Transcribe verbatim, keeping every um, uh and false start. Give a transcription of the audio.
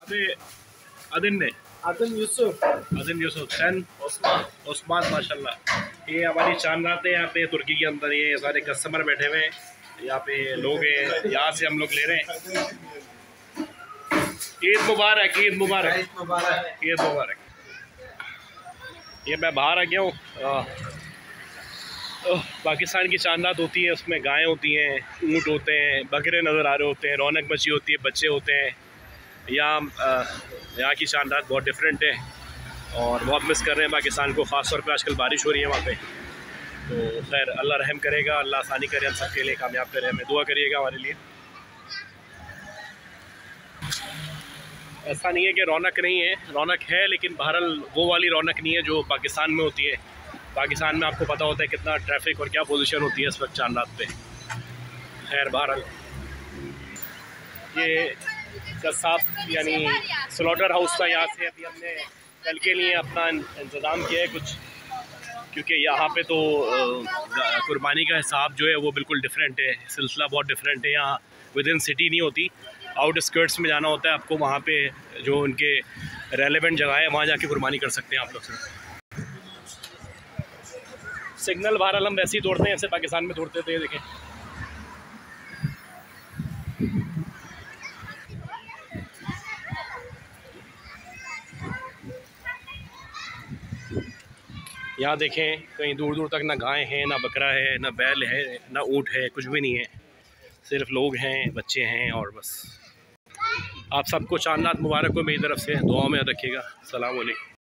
अदिन ने अदिन यूसुफ अदिन यूसुफ सन उस्मान उस्मान माशाल्लाह। ये हमारी चांद रात है यहाँ पे तुर्की के अंदर। ये सारे कस्टमर बैठे हुए हैं, यहाँ पे लोग हैं, यहाँ से हम लोग ले रहे हैं। ईद मुबारक, ईद मुबारक, ईद मुबारक, ईद मुबारक। ये मैं बाहर आ गया हूँ। पाकिस्तान की चांद रात होती है, उसमें गायें होती हैं, ऊँट होते हैं, बकरे नज़र आ रहे होते हैं, रौनक मची होती है, बच्चे होते हैं। यहाँ यहाँ की चांद रात बहुत डिफरेंट है और बहुत मिस कर रहे हैं पाकिस्तान को। ख़ास तौर पे आजकल बारिश हो रही है वहाँ पे, तो खैर अल्लाह रहम करेगा, अल्लाह आसानी करे, हम सबके लिए कामयाब करे। हमें दुआ करिएगा हमारे लिए। ऐसा नहीं है कि रौनक नहीं है, रौनक है, लेकिन बहरहाल वो वाली रौनक नहीं है जो पाकिस्तान में होती है। पाकिस्तान में आपको पता होता है कितना ट्रैफिक और क्या पोजीशन होती है इस वक्त चांद रात पे। खैर बहरहाल ये कसाब यानी स्लॉटर हाउस का यहाँ से अभी हमने कल के लिए अपना इंतज़ाम किया है कुछ, क्योंकि यहाँ पे तो कुर्बानी का हिसाब जो है वो बिल्कुल डिफरेंट है, सिलसिला बहुत डिफरेंट है। यहाँ विद इन सिटी नहीं होती, आउट स्कर्ट्स में जाना होता है आपको। वहाँ पे जो उनके रेलेवेंट जगह है वहाँ जाके कुर्बानी कर सकते हैं आप लोग। सिग्नल बहरहाल हम वैसे ही तोड़ते हैं, जैसे पाकिस्तान में तोड़ते थे। देखें यहाँ देखें, कहीं दूर दूर तक ना गाय है, ना बकरा है, ना बैल है, ना ऊँट है, कुछ भी नहीं है। सिर्फ लोग हैं, बच्चे हैं और बस। आप सबको चांद रात मुबारक हो मेरी तरफ से, दुआओं में रखिएगा। अस्सलाम वालेकुम।